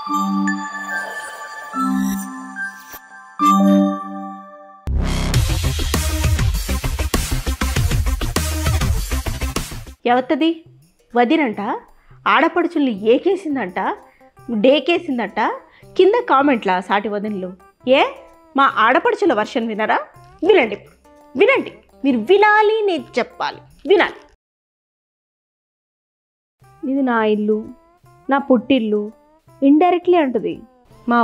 ఎవత్తది వదినంట ఆడపడుచుల్ని ఏకేసిందంట డేకేసిందంట కింద కామెంట్లా సాటి వదినలు. ఏ మా ఆడపడుచుల వర్షన్ వినరా? వినండి, వినండి, మీరు వినాలి, నేను చెప్పాలి, వినాలి. ఇది నా ఇల్లు, నా పుట్టిల్లు ఇండైరెక్ట్లీ అంటుంది. మా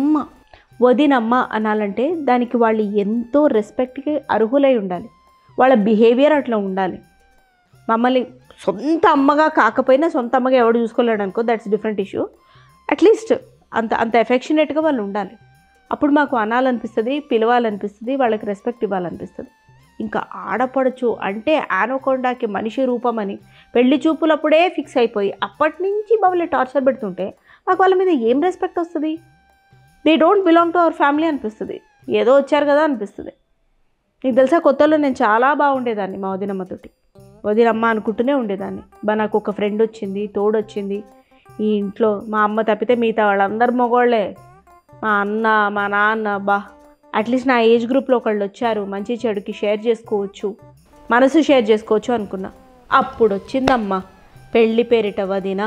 వదినమ్మ అనాలంటే దానికి వాళ్ళు ఎంతో రెస్పెక్ట్కి అర్హులై ఉండాలి. వాళ్ళ బిహేవియర్ అట్లా ఉండాలి. మమ్మల్ని సొంత అమ్మగా కాకపోయినా సొంత అమ్మగా ఎవడు చూసుకోలేడు అనుకో, దట్స్ డిఫరెంట్ ఇష్యూ. అట్లీస్ట్ అంత ఎఫెక్షనేట్గా వాళ్ళు ఉండాలి. అప్పుడు మాకు అనాలనిపిస్తుంది, పిలవాలనిపిస్తుంది, వాళ్ళకి రెస్పెక్ట్ ఇవ్వాలనిపిస్తుంది. ఇంకా ఆడపడుచు అంటే ఆనకొండకి మనిషి రూపం అని పెళ్లి చూపులప్పుడే ఫిక్స్ అయిపోయి అప్పటి నుంచి మమ్మల్ని టార్చర్ పెడుతుంటే మాకు వాళ్ళ మీద ఏం రెస్పెక్ట్ వస్తుంది? They don't belong to our family అనిపిస్తుంది. ఏదో వచ్చారు కదా అనిపిస్తుంది. నీకు తెలుసా, కొత్తలో నేను చాలా బాగుండేదాన్ని మా వదినమ్మతోటి. వదినమ్మ అనుకుంటూనే ఉండేదాన్ని. నాకు ఒక ఫ్రెండ్ వచ్చింది, తోడొచ్చింది. ఈ ఇంట్లో మా అమ్మ తప్పితే మిగతా వాళ్ళందరూ మగవాళ్ళే. మా అన్న, మా నాన్న, అట్లీస్ట్ నా ఏజ్ గ్రూప్లో ఒకళ్ళు వచ్చారు, మంచి చెడుకి షేర్ చేసుకోవచ్చు, మనసు షేర్ చేసుకోవచ్చు అనుకున్నా. అప్పుడు వచ్చిందమ్మ పెళ్ళి పేరిట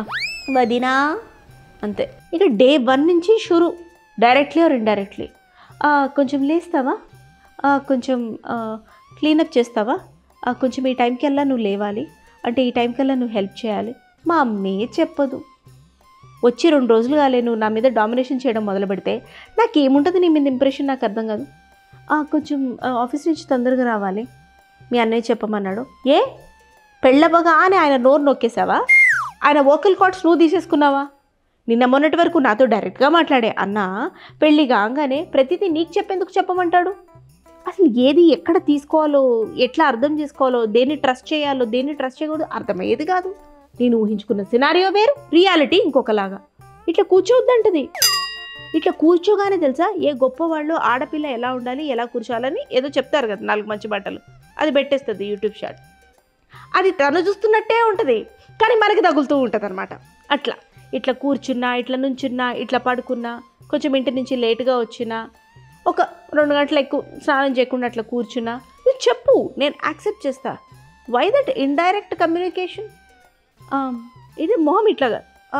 వదినా అంతే. ఇక డే 1 నుంచి షురు, డైరెక్ట్లీ ఆర్ ఇండైరెక్ట్లీ. కొంచెం లేస్తావా, కొంచెం క్లీనప్ చేస్తావా, కొంచెం ఈ టైంకి వెళ్ళా నువ్వు లేవాలి, అంటే ఈ టైంకి వెళ్ళా నువ్వు హెల్ప్ చేయాలి. మా అమ్మే చెప్పదు. వచ్చి 2 రోజులు కాలే నువ్వు నా మీద డామినేషన్ చేయడం మొదలు పెడితే నాకేముంటుంది నీ మీద ఇంప్రెషన్ నాకు అర్థం కాదు. కొంచెం ఆఫీస్ నుంచి తొందరగా రావాలి, మీ అన్నయ్య చెప్పమన్నాడు. ఏ పెళ్ళవగా అని ఆయన నోరు నొక్కేసావా? ఆయన వోకల్ కార్డ్స్ నువ్వు తీసేసుకున్నావా? నిన్న మొన్నటి వరకు నాతో డైరెక్ట్గా మాట్లాడే అన్న పెళ్ళి కాగానే ప్రతిదీ నీకు చెప్పేందుకు చెప్పమంటాడు? అసలు ఏది ఎక్కడ తీసుకోవాలో, ఎట్లా అర్థం చేసుకోవాలో, దేన్ని ట్రస్ట్ చేయాలో, దేన్ని ట్రస్ట్ చేయకూడదు అర్థమయ్యేది కాదు. నేను ఊహించుకున్న సినారియో వేరు, రియాలిటీ ఇంకొకలాగా. ఇట్లా కూర్చోవద్దంటది. ఇట్లా కూర్చోగానే తెలుసా ఏ గొప్పవాళ్ళు ఆడపిల్ల ఎలా ఉండాలి, ఎలా కూర్చోవాలని ఏదో చెప్తారు కదా, 4 మంచి బట్టలు, అది పెట్టేస్తుంది యూట్యూబ్ షాట్. అది తను చూస్తున్నట్టే ఉంటుంది, కానీ మనకి తగులుతూ ఉంటుంది అనమాట. అట్లా ఇట్లా కూర్చున్నా, ఇట్లా నుంచున్నా, ఇట్లా పడుకున్నా, కొంచెం ఇంటి నుంచి లేటుగా వచ్చినా, ఒక 2 గంటలు ఎక్కువ స్నానం చేయకుండా అట్లా కూర్చున్నా, నువ్వు చెప్పు, నేను యాక్సెప్ట్ చేస్తా. Why that indirect communication? ఇది మొహం ఇట్లాగా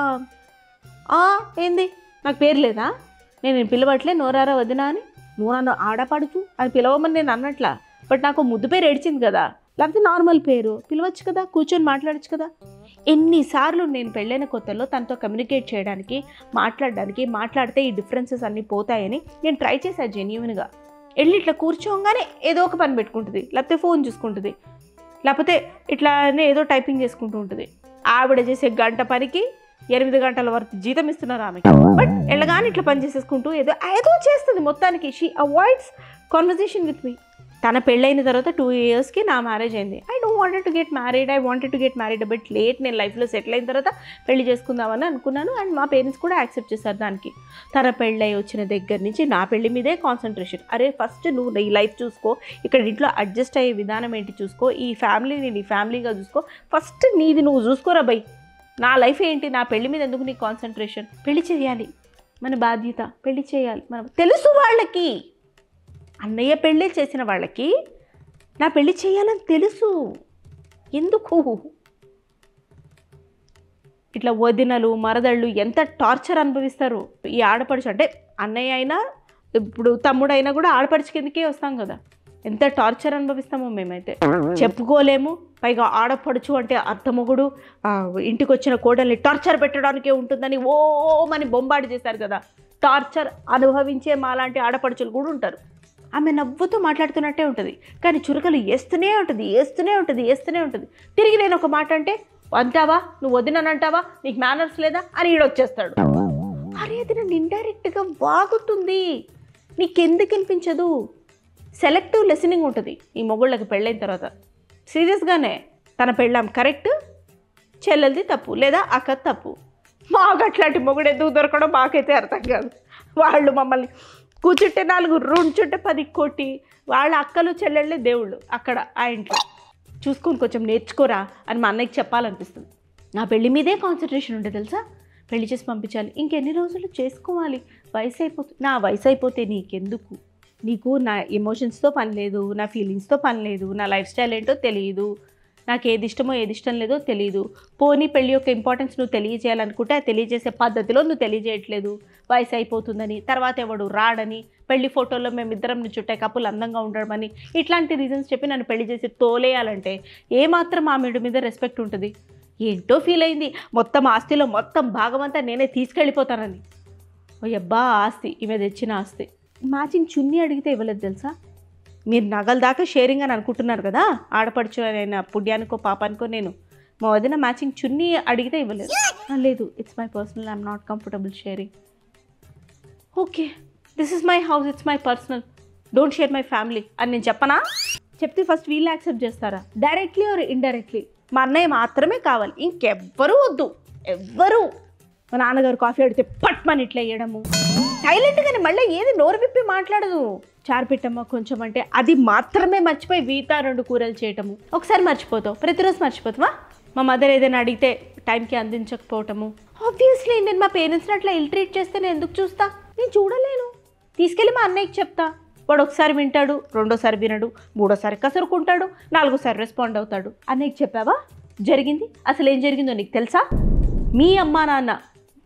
ఏంది నాకు పేరు లేదా, నేను పిలవట్లే నోరారా వదినా అని, నువ్వు నన్ను ఆడపడుచు అని పిలవమని నేను అన్నట్లా. బట్ నాకు ముద్దు పేరు ఏడ్చింది కదా, లేకపోతే నార్మల్ పేరు పిలవచ్చు కదా, కూర్చొని మాట్లాడచ్చు కదా. ఎన్నిసార్లు నేను పెళ్ళైన కొత్తలో తనతో కమ్యూనికేట్ చేయడానికి, మాట్లాడితే ఈ డిఫరెన్సెస్ అన్నీ పోతాయని నేను ట్రై చేశాను జెన్యూన్గా. వెళ్ళి ఇట్లా కూర్చోగానే ఏదో ఒక పని పెట్టుకుంటుంది, లేకపోతే ఫోన్ చూసుకుంటుంది, లేకపోతే ఇట్లానే ఏదో టైపింగ్ చేసుకుంటూ ఉంటుంది. ఆవిడ చేసే గంట పనికి 8 గంటల వరకు జీతం ఇస్తున్నారు ఆమెకి. బట్ వెళ్ళగానే ఇట్లా పని చేసేసుకుంటూ ఏదో చేస్తుంది. మొత్తానికి she avoids conversation with me. తన పెళ్ళైన తర్వాత 2 yearsకి నా మ్యారేజ్ అయింది. I wanted to get married but late. నేను లైఫ్లో సెటిల్ అయిన తర్వాత పెళ్లి చేసుకుందామని అనుకున్నాను. అండ్ మా పేరెంట్స్ కూడా యాక్సెప్ట్ చేశారు దానికి. తన పెళ్ళై వచ్చిన దగ్గర నుంచి నా పెళ్లి మీదే కాన్సన్ట్రేషన్. అరే ఫస్ట్ నువ్వు ఈ లైఫ్ చూసుకో, ఇక్కడ ఇంట్లో అడ్జస్ట్ అయ్యే విధానం ఏంటి చూసుకో, ఈ ఫ్యామిలీని నీ ఫ్యామిలీగా చూసుకో, ఫస్ట్ నీది నువ్వు చూసుకోరా బై. నా లైఫ్ ఏంటి, నా పెళ్లి మీద ఎందుకు నీ కాన్సన్ట్రేషన్? పెళ్లి చేయాలి, మన బాధ్యత, పెళ్లి చేయాలి. మనం తెలుసు వాళ్ళకి, అన్నయ్య పెళ్ళి చేసిన వాళ్ళకి నా పెళ్ళి చేయాలని తెలుసు. ఎందుకు ఇట్లా వదినలు, మరదళ్ళు ఎంత టార్చర్ అనుభవిస్తారు ఈ ఆడపడుచు. అంటే అన్నయ్య అయినా, ఇప్పుడు తమ్ముడైనా కూడా ఆడపడుచు కిందకే వస్తాం కదా. ఎంత టార్చర్ అనుభవిస్తామో మేమైతే చెప్పుకోలేము. పైగా ఆడపడుచు అంటే అత్తమొగుడు ఇంటికి వచ్చిన కోడల్ని టార్చర్ పెట్టడానికే ఉంటుందని ఓమని బొంబాటు చేశారు కదా. టార్చర్ అనుభవించే మాలాంటి ఆడపడుచులు కూడా ఉంటారు. ఆమె నవ్వుతూ మాట్లాడుతున్నట్టే ఉంటుంది, కానీ చురుకలు వేస్తూనే ఉంటుంది. తిరిగి నేను ఒక మాట అంటే అంటావా, నువ్వు వదిననంటావా, నీకు మేనర్స్ లేదా అని ఈడొచ్చేస్తాడు. అరే అది నన్ను ఇండైరెక్ట్గా వాగుతుంది. నీకెందుకు వినిపించదు? సెలెక్టివ్ లిసనింగ్ ఉంటుంది ఈ మొగుళ్ళకి పెళ్ళైన తర్వాత. సీరియస్గానే తన పెళ్ళాం కరెక్ట్, చెల్లెలది తప్పు, లేదా అక్క తప్పు. మాకు అట్లాంటి మొగుడు ఎందుకు దొరకడం మాకైతే అర్థం కాదు. వాళ్ళు మమ్మల్ని కూర్చుంటే 4, రుంచుంటే 10 కొట్టి, వాళ్ళ అక్కలు చెల్లెళ్ళే దేవుళ్ళు అక్కడ ఆ ఇంట్లో. చూసుకొని కొంచెం నేర్చుకోరా అని మా అన్నయ్యకి చెప్పాలనిపిస్తుంది. నా పెళ్లి మీదే కాన్సన్ట్రేషన్ ఉంటే తెలుసా. పెళ్లి చేసి పంపించాలి. ఇంకెన్ని రోజులు చేసుకోవాలి, వయసు అయిపోతుంది. నా వయసు అయిపోతే నీకెందుకు? నీకు నా ఎమోషన్స్తో పని లేదు, నా ఫీలింగ్స్తో పని లేదు, నా లైఫ్ స్టైల్ ఏంటో తెలియదు, నాకు ఏది ఇష్టమో ఏది ఇష్టం లేదో తెలియదు. పోనీ పెళ్ళి యొక్క ఇంపార్టెన్స్ నువ్వు తెలియజేయాలనుకుంటే ఆ తెలియజేసే పద్ధతిలో నువ్వు తెలియజేయట్లేదు. వయసు అయిపోతుందని, తర్వాత ఎవడు రాడని, పెళ్లి ఫోటోల్లో మేమిద్దరం చుట్టే కప్పులు అందంగా ఉండడమని, ఇట్లాంటి రీజన్స్ చెప్పి నన్ను పెళ్లి చేసి తోలేయాలంటే ఏమాత్రం ఆమెడు మీద రెస్పెక్ట్ ఉంటుంది? ఏంటో ఫీల్ అయింది, మొత్తం ఆస్తిలో మొత్తం భాగమంతా నేనే తీసుకెళ్ళిపోతానని. ఓ అబ్బా, ఆస్తి ఈమె తెచ్చిన ఆస్తి. మ్యాచింగ్ చున్నీ అడిగితే ఇవ్వలేదు తెలుసా? మీరు నగల దాకా షేరింగ్ అని అనుకుంటున్నారు కదా, ఆడపడుచు అయినా పుణ్యానికో పాపానికో. నేను మా వదిన మ్యాచింగ్ చున్నీ అడిగితే ఇవ్వలేదు. లేదు, it's my personal, I'm not comfortable sharing. Okay, this is my house, it's my personal, don't share my family అని నేను చెప్పనా? చెప్తే ఫస్ట్ వీళ్ళు యాక్సెప్ట్ చేస్తారా? Directly or indirectly? మా అన్నయ్య మాత్రమే కావాలి, ఇంకెవ్వరూ వద్దు. ఎవ్వరూ. మా నాన్నగారు కాఫీ అడిగితే పట్మని ఇట్లా వేయడము, సైలెంట్గానే, మళ్ళీ ఏది నోరు విప్పి మాట్లాడదు. చారు పెట్టమ్మా కొంచెం అంటే అది మాత్రమే మర్చిపోయి వీతా 2 కూరలు చేయటము. ఒకసారి మర్చిపోతావు, ప్రతిరోజు మర్చిపోతావా? మా మదర్ ఏదైనా అడిగితే టైంకి అందించకపోవటము. ఆబ్వియస్లీ నేను మా పేరెంట్స్ని అట్లా ఇల్ ట్రీట్ చేస్తే నేను ఎందుకు చూస్తా? నేను చూడలేను. తీసుకెళ్ళి మా అన్నయ్యకి చెప్తా. వాడు ఒకసారి వింటాడు, రెండోసారి వినడు, మూడోసారి కసురుకుంటాడు, 4ఓసారి రెస్పాండ్ అవుతాడు. అన్నయ్యకి చెప్పావా జరిగింది? అసలు ఏం జరిగిందో నీకు తెలుసా? మీ అమ్మా నాన్న,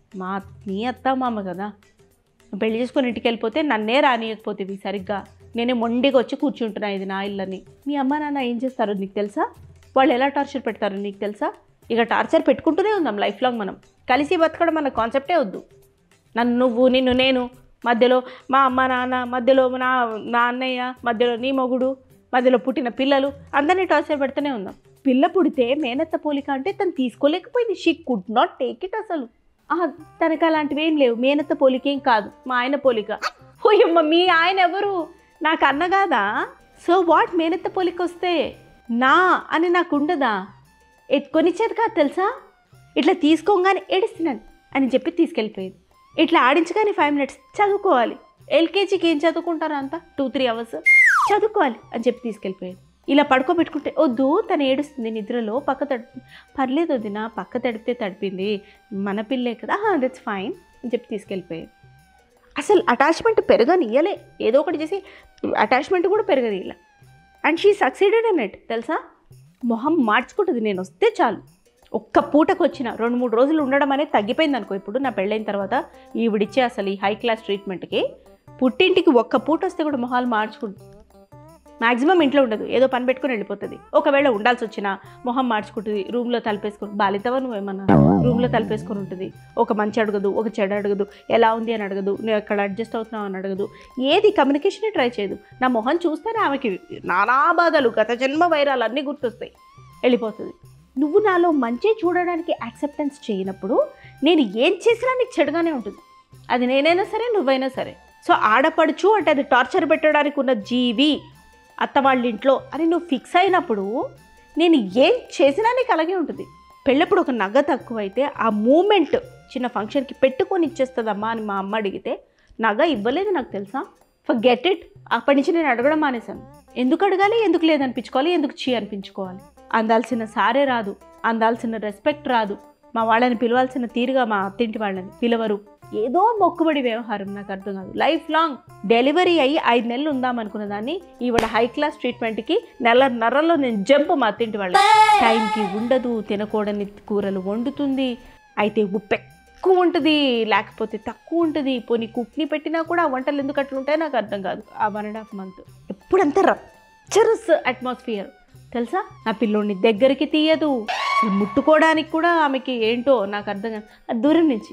మీ అత్త మామ కదా, పెళ్లి చేసుకొని ఇంటికి వెళ్ళిపోతే నన్నే రానియకపోతేవి సరిగ్గా, నేనే మొండిగా వచ్చి కూర్చుంటున్నా, ఇది నా ఇల్లని. మీ అమ్మ నాన్న ఏం చేస్తారో నీకు తెలుసా? వాళ్ళు ఎలా టార్చర్ పెడతారో నీకు తెలుసా? ఇక టార్చర్ పెట్టుకుంటూనే ఉందాం లైఫ్ లాంగ్. మనం కలిసి బతకడం అన్న కాన్సెప్టే వద్దు. నన్ను నువ్వు, నిన్ను నేను, మధ్యలో మా అమ్మ నాన్న, మధ్యలో నా అన్నయ్య, మధ్యలో నీ మొగుడు, మధ్యలో పుట్టిన పిల్లలు, అందరినీ టార్చర్ పెడుతూనే ఉందాం. పిల్ల పుడితే మేనత్త పోలిక అంటే తను తీసుకోలేకపోయింది. She could not take it అసలు. తనకు అలాంటివి ఏం లేవు. మేనత్త పోలికేం కాదు, మా ఆయన పోలిక. ఓయమ్మ, మీ ఆయన ఎవరు? నాకు అన్న కాదా? So what? మేనత్త పోలిక వస్తే నా అని నాకు ఉండదా? కొనిచ్చేది కాదు తెలుసా? ఇట్లా తీసుకోగానే ఏడుస్తున్నాను అని చెప్పి తీసుకెళ్ళిపోయేది. ఇట్లా ఆడించగానే 5 minutes చదువుకోవాలి. ఎల్కేజీకి ఏం చదువుకుంటారో అంతా 2-3 hours చదువుకోవాలి అని చెప్పి తీసుకెళ్ళిపోయేది. ఇలా పడుకోబెట్టుకుంటే వద్దు, తను ఏడుస్తుంది నిద్రలో, పక్క తడుపుతుంది. పర్లేదు వదినా, పక్క తడిపితే తడిపింది, మన పిల్లే కదా, దట్స్ ఫైన్ అని చెప్పి తీసుకెళ్ళిపోయేది. అసలు అటాచ్మెంట్ పెరగనియలే, ఏదో ఒకటి చేసి అటాచ్మెంట్ కూడా పెరగనియలే. And she succeeded in it తెలుసా? మొహం మార్చుకుంటుంది నేను వస్తే చాలు. ఒక్క పూటకు వచ్చిన 2-3 రోజులు ఉండడం అనేది తగ్గిపోయింది అనుకో. ఇప్పుడు నా పెళ్ళైన తర్వాత ఈవిడిచ్చే అసలు ఈ హై క్లాస్ ట్రీట్మెంట్కి పుట్టింటికి ఒక్క పూట వస్తే కూడా మొహాలు మార్చుకుంటుంది. మ్యాక్సిమం ఇంట్లో ఉండదు, ఏదో పని పెట్టుకుని వెళ్ళిపోతుంది. ఒకవేళ ఉండాల్సి వచ్చినా మొహం మార్చుకుంటుంది, రూమ్లో తలిపేసుకుని. బాలితవా నువ్వేమన్నా? రూమ్లో తలిపేసుకొని ఉంటుంది. ఒక మంచి అడగదు, ఒక చెడు అడగదు, ఎలా ఉంది అని అడగదు, నువ్వు ఎక్కడ అడ్జస్ట్ అవుతున్నావు అని అడగదు. ఏది కమ్యూనికేషనే ట్రై చేయదు. నా మొహం చూస్తేనే ఆమెకి నానా బాధలు, గత జన్మ వైరాలు అన్నీ గుర్తొస్తాయి, వెళ్ళిపోతుంది. నువ్వు నాలో మంచి చూడడానికి యాక్సెప్టెన్స్ చేయనప్పుడు నేను ఏం చేసినా నీకు చెడుగానే ఉంటుంది. అది నేనైనా సరే, నువ్వైనా సరే. సో ఆడపడుచు అంటే అది టార్చర్ పెట్టడానికి ఉన్న జీవి అత్త వాళ్ళ ఇంట్లో అని నువ్వు ఫిక్స్ అయినప్పుడు నేను ఏం చేసినా నీకు అలాగే ఉంటుంది. పెళ్ళప్పుడు ఒక నగ తక్కువైతే ఆ మూమెంట్ చిన్న ఫంక్షన్కి పెట్టుకొని ఇచ్చేస్తుందమ్మా అని మా అమ్మ అడిగితే నగ ఇవ్వలేదు నాకు తెలుసా. Forget it. అప్పటి నుంచి నేను అడగడం మానేశాను. ఎందుకు అడగాలి, ఎందుకు లేదనిపించుకోవాలి, ఎందుకు చీ అనిపించుకోవాలి. అందాల్సిన సారే రాదు, అందాల్సిన రెస్పెక్ట్ రాదు, మా వాళ్ళని పిలవాల్సిన తీరుగా మా అత్తింటి వాళ్ళని పిలవరు. ఏదో మొక్కుబడి వ్యవహారం, నాకు అర్థం కాదు. లైఫ్ లాంగ్ డెలివరీ అయ్యి 5 నెలలు ఉందామనుకున్న దాన్ని ఈవిడ హై క్లాస్ ట్రీట్మెంట్కి 1.5 నేను జంప్ మా అత్తింటి వాళ్ళ. టైంకి ఉండదు, తినకూడని కూరలు వండుతుంది, అయితే ఉప్పు ఎక్కువ ఉంటుంది, లేకపోతే తక్కువ ఉంటుంది. పోనీ కుక్ని పెట్టినా కూడా ఆ వంటలు ఎందుకు అట్లా ఉంటాయో నాకు అర్థం కాదు. ఆ 1.5 months ఎప్పుడంతా రచ్చరస్ అట్మాస్ఫియర్ తెలుసా. నా పిల్లోడిని దగ్గరికి తీయదు, ముట్టుకోవడానికి కూడా ఆమెకి ఏంటో నాకు అర్థం కాదు. అది దూరం నుంచి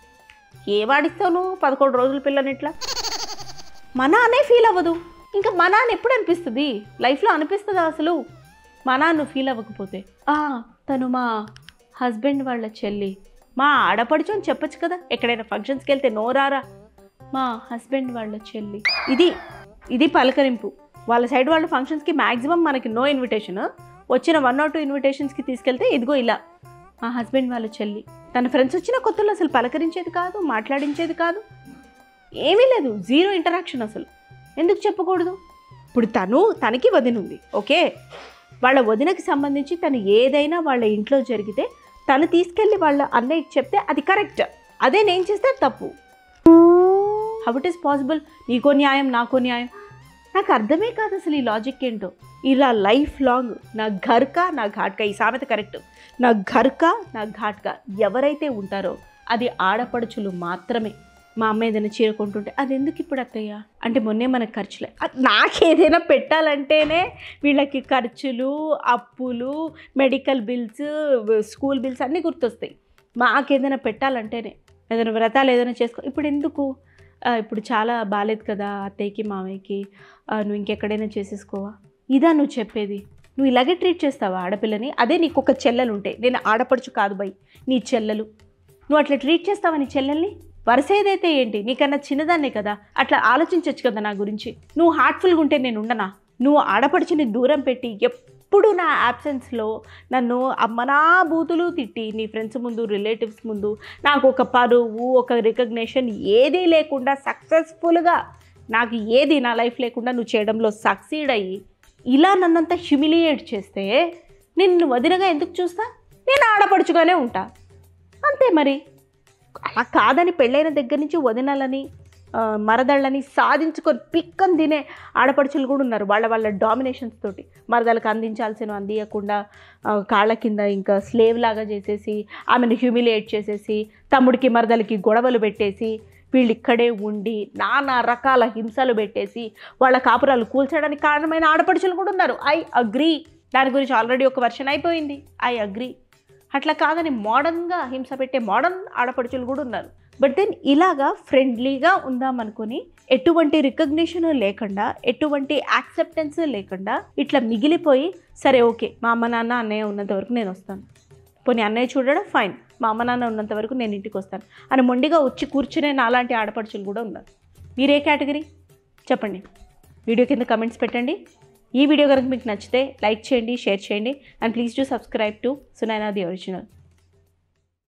ఏమాడిస్తావు నువ్వు 11 రోజుల పిల్లని ఇట్లా. మా నాన్నే ఫీల్ అవ్వదు. ఇంకా మా నాన్న ఎప్పుడు అనిపిస్తుంది లైఫ్లో? అనిపిస్తుందా అసలు? మా నాన్న ఫీల్ అవ్వకపోతే? తను మా హస్బెండ్ వాళ్ళ చెల్లి, మా ఆడపడుచు అని చెప్పచ్చు కదా. ఎక్కడైనా ఫంక్షన్స్కి వెళ్తే నోరారా మా హస్బెండ్ వాళ్ళ చెల్లి. ఇది పలకరింపు. వాళ్ళ సైడ్ వాళ్ళ ఫంక్షన్స్కి మ్యాక్సిమం మనకి నో ఇన్విటేషన్. వచ్చిన 1 or 2 ఇన్విటేషన్స్కి తీసుకెళ్తే ఇదిగో ఇలా మా హస్బెండ్ వాళ్ళ చెల్లి. తన ఫ్రెండ్స్ వచ్చిన కొత్తలో అసలు పలకరించేది కాదు, మాట్లాడించేది కాదు, ఏమీ లేదు, 0 ఇంటరాక్షన్ అసలు. ఎందుకు చెప్పకూడదు? ఇప్పుడు తనకి వదిన ఉంది, ఓకే. వాళ్ళ వదినకి సంబంధించి తను ఏదైనా వాళ్ళ ఇంట్లో జరిగితే తను తీసుకెళ్ళి వాళ్ళ అన్నయ్యకి చెప్తే అది కరెక్ట్, అదే నేను చేస్తే తప్పు. How it is possible? నీకో న్యాయం నాకో న్యాయం, నాకు అర్థమే కాదు అసలు ఈ లాజిక్ ఏంటో. ఇలా లైఫ్ లాంగ్ నా ఘర్కా నా ఘాట్కా, ఈ సామెత కరెక్ట్, నా ఘర్కా నా ఘాట్కా ఎవరైతే ఉంటారో అది ఆడపడుచులు మాత్రమే. మా అమ్మ ఏదైనా చీర కొంటుంటే అది ఎందుకు ఇప్పుడు అత్తయ్య అంటే మొన్నే మనకు ఖర్చులే, నాకేదైనా పెట్టాలంటేనే వీళ్ళకి ఖర్చులు, అప్పులు, మెడికల్ బిల్స్, స్కూల్ బిల్స్ అన్నీ గుర్తొస్తాయి. మాకేదైనా పెట్టాలంటేనే, ఏదైనా వ్రతాలు ఏదైనా చేసుకో, ఇప్పుడు ఎందుకు, ఇప్పుడు చాలా బాలేదు కదా అత్తయ్యకి మామయ్యకి, నువ్వు ఇంకెక్కడైనా చేసేసుకోవా, ఇదా నువ్వు చెప్పేది? నువ్వు ఇలాగే ట్రీట్ చేస్తావా ఆడపిల్లని? అదే నీకు ఒక చెల్లెలు ఉంటే, నేను ఆడపడుచు కాదు బై, నీ చెల్లెలు, నువ్వు అట్లా ట్రీట్ చేస్తావా నీ చెల్లెల్ని? వరుస ఏదైతే ఏంటి, నీకన్నా చిన్నదాన్నే కదా, అట్లా ఆలోచించవచ్చు కదా నా గురించి. నువ్వు హార్ట్ఫుల్గా ఉంటే నేను ఉండనా? నువ్వు ఆడపడుచుని దూరం పెట్టి ఎప్పుడు నా యాబ్సెన్స్లో నన్ను అమ్మనా బూతులు తిట్టి నీ ఫ్రెండ్స్ ముందు, రిలేటివ్స్ ముందు నాకు ఒక పరువు, ఒక రికగ్నేషన్ ఏదీ లేకుండా సక్సెస్ఫుల్గా నాకు ఏది నా లైఫ్ లేకుండా నువ్వు చేయడంలో సక్సీడ్ అయ్యి ఇలా నన్నంతా హ్యూమిలియేట్ చేస్తే నేను వదినగా ఎందుకు చూస్తా? నేను ఆడపడుచుగానే ఉంటా అంతే. మరి అలా కాదని పెళ్ళైన దగ్గర నుంచి వదినలని మరదళ్ళని సాధించుకొని పిక్కని తినే ఆడపడుచులు కూడా ఉన్నారు, వాళ్ళ డామినేషన్స్ తోటి. మరదలకు అందించాల్సిన అందియకుండా కాళ్ళ కింద ఇంకా స్లేవ్ లాగా చేసేసి ఆమెను హ్యూమిలియేట్ చేసేసి తమ్ముడికి మరదలకి గొడవలు పెట్టేసి వీళ్ళు ఇక్కడే ఉండి నానా రకాల హింసలు పెట్టేసి వాళ్ళ కాపురాలు కూల్చడానికి కారణమైన ఆడపడుచులు కూడా ఉన్నారు. ఐ అగ్రీ, దాని గురించి ఆల్రెడీ ఒక వర్షన్ అయిపోయింది, ఐ అగ్రీ. అట్లా కాదని మోడర్న్గా హింస పెట్టే మోడర్న్ ఆడపడుచులు కూడా ఉన్నారు. బట్ దెన్ ఇలాగా ఫ్రెండ్లీగా ఉందామనుకొని ఎటువంటి రికగ్నిషన్ లేకుండా, ఎటువంటి యాక్సెప్టెన్స్ లేకుండా ఇట్లా మిగిలిపోయి, సరే ఓకే మా అమ్మ నాన్న అన్నయ్య ఉన్నంత వరకు నేను వస్తాను, పోనీ అన్నయ్య చూడడం ఫైన్, మా అమ్మ నాన్న ఉన్నంత వరకు నేను ఇంటికి వస్తాను అని మొండిగా వచ్చి కూర్చునే నాలాంటి ఆడపడుచులు కూడా ఉన్నారు. మీరే కేటగిరీ చెప్పండి? వీడియో కింద కమెంట్స్ పెట్టండి. ఈ వీడియో కనుక మీకు నచ్చితే లైక్ చేయండి, షేర్ చేయండి, and please do subscribe to Sunaina the original.